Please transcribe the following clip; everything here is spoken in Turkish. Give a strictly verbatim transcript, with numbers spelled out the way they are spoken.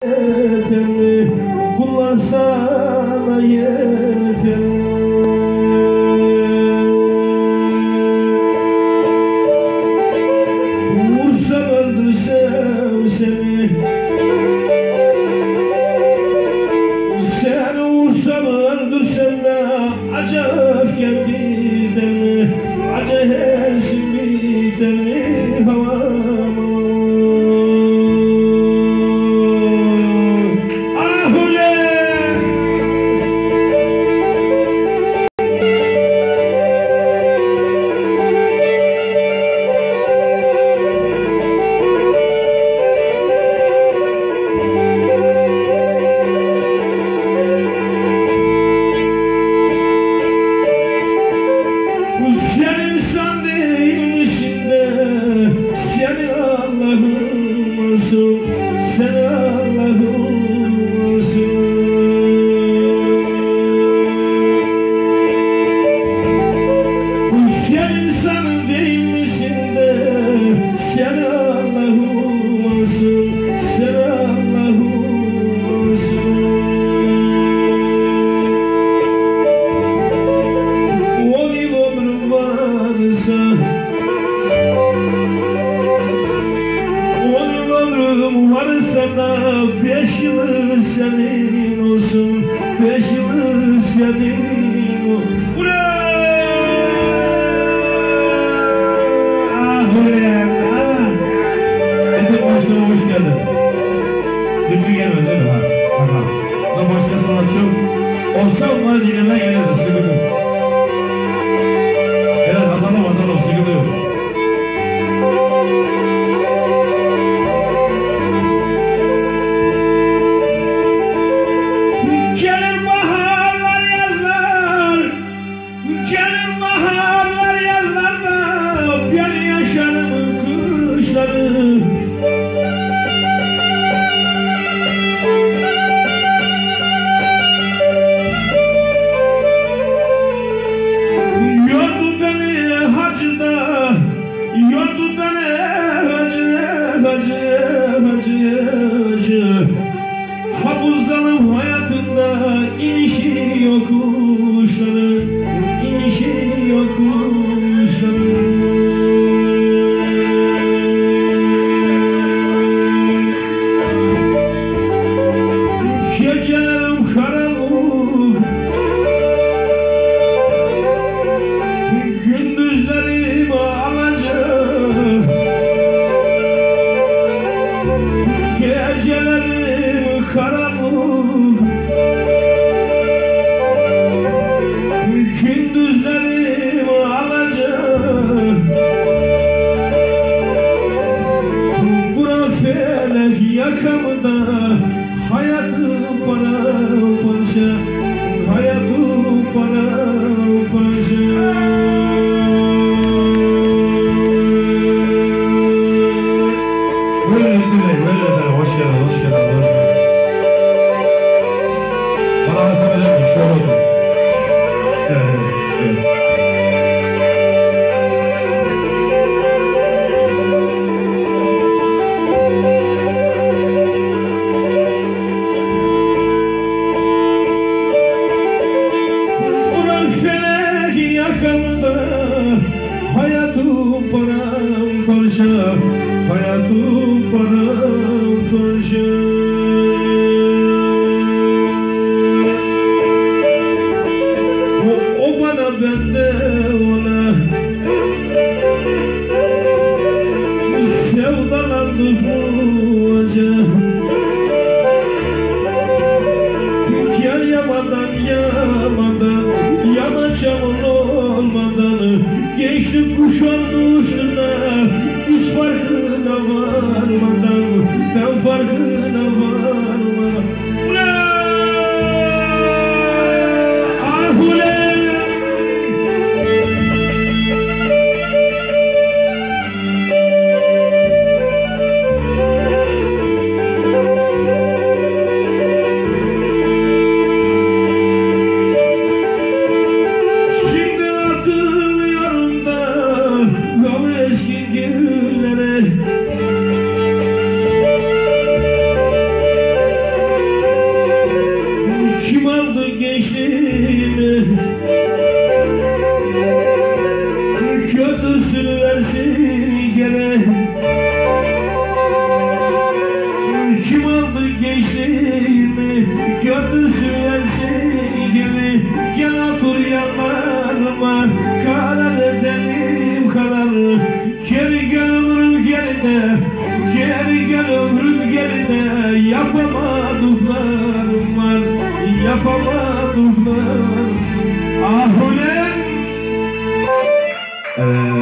Bunlar sana yeter. Vursam öldürsem seni, seni vursam öldürsem de acayip gel biter mi? Acayip biter mi havama? Sen insan değil misin de sen Allah'ım olsun, sen Allah'ım olsun. Sen insan değil misin de sen Allah'ım olsun, sen Allah'ım olsun. Onun ömrüm varsa da beş yılı senin olsun, beş yılı senin olsun. Ulan! Ah ulan! Ah! Ete başkana hoş geldin. Lütfü gelmedi değil mi? Ha, ha, ha. Ben başka sanatçı olsam bana dinleme gelirdi, sıkıntı. Evet, atalım atalım, sıkıntı yok. Gelir baharlar yazlar, gelir baharlar yazlar da ben yaşarım kışları. Yordu beni hacıda, yordu beni hacı, hacı, hacı, hacı. Ha bu zalim hayatında inişi yokuşları, inişi yokuşları. Gecelerim karanlık, gündüzlerim alacak. Gecelerim karanlık, gündüzlerim alacak. Bura felek yakamda, hayatı paramparça, hayatı paramparça. Böyle Lütfü Bey, böyle efendim, hoş geldin, hoş geldin, hoş geldin. Bana anlatabilir miyim? Şöyle otur. Evet, evet, evet. Ulan felek yakamda, hayatım paramparça, hayatım paramparça. O, o bana ben de ona sevdalandı bu acı. Gel yamandan yamandan, yana çamur olmadan geçti kuş oldu üstüne. Biz farkına varmadan, ben farkına varmadan. Ulan! Ah ulan! Şimdi hatırlıyorum da, versin gene. Kim aldı gençliğimi, gönlüsü versin gene. Gel otur yanlarıma, karar edelim karar. Geri gel ömrüm geride, geri gel ömrüm geride. Yapamadıklarım var, yapamadıklarım. Ah ulan! Evet.